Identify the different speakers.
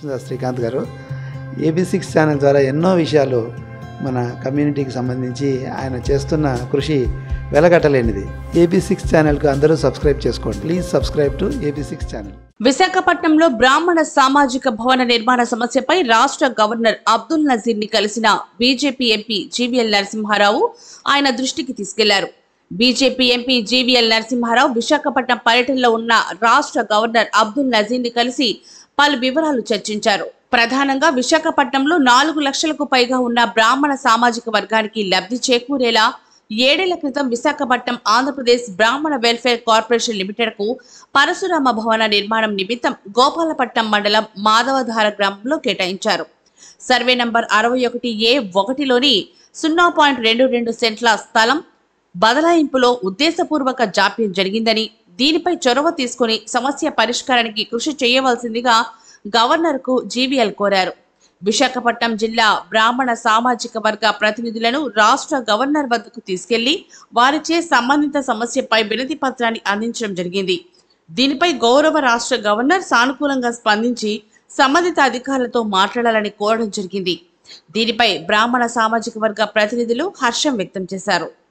Speaker 1: కృష్ణదాస్ శ్రీకాంత్ గారు AB6 channel ద్వారా ఎన్నో విషయాలు మన కమ్యూనిటీకి సంబంధించి ఆయన చేస్తున్న కృషి వెలగట్టలేనిది. AB6 ఛానల్కు అందరూ సబ్స్క్రైబ్ చేసుకోండి. Please subscribe to AB6 channel.
Speaker 2: విశాఖపట్నంలో బ్రాహ్మణ సామాజిక భవన నిర్మాణ సమస్యపై రాష్ట్ర గవర్నర్ అబ్దుల్ నజీర్ ని కలిసిన బీజేపీ ఎంపీ జీవీఎల్ నరసింహారావు ఆయన దృష్టికి తీసుకెళ్లారు. BJP MP GVL Narasimharao Visakhapatnam పర్యటనలో ఉన్న రాష్ట్ర గవర్నర్ అబ్దుల్ నజీర్ ని కలిసి పలు వివరాలు చర్చించారు. ప్రధానంగా విశాఖపట్నంలో 4 లక్షలకు పైగా ఉన్న బ్రాహ్మణ సామాజిక వర్గానికి లబ్ధి చేకూరేలా 7 ఏళ్ల క్రితం విశాఖపట్నం ఆంధ్రప్రదేశ్ బ్రాహ్మణ వెల్ఫేర్ కార్పొరేషన్ లిమిటెడ్ కు పరశురామ భవన నిర్మాణం నిమిత్తం గోపాలపట్నం మండలం మాధవధార గ్రామంలో కేటాయించారు. సర్వే నంబర్ 61A1లోని 0.22 సెంట్ల స్థలం బదలాయింపులో ఉద్దేశపూర్వక జాప్యం జరిగిందని, దీనిపై చొరవ తీసుకుని సమస్య పరిష్కారానికి కృషి చేయవలసిందిగా గవర్నర్ కు జీవీఎల్ కోరారు. విశాఖపట్నం జిల్లా బ్రాహ్మణ సామాజిక వర్గ ప్రతినిధులను రాష్ట్ర గవర్నర్ వద్దకు తీసుకెళ్లి వారిచే సంబంధిత సమస్యపై వినతి పత్రాన్ని అందించడం జరిగింది. దీనిపై గౌరవ రాష్ట్ర గవర్నర్ సానుకూలంగా స్పందించి సంబంధిత అధికారులతో మాట్లాడాలని కోరడం జరిగింది. దీనిపై బ్రాహ్మణ సామాజిక వర్గ ప్రతినిధులు హర్షం వ్యక్తం చేశారు.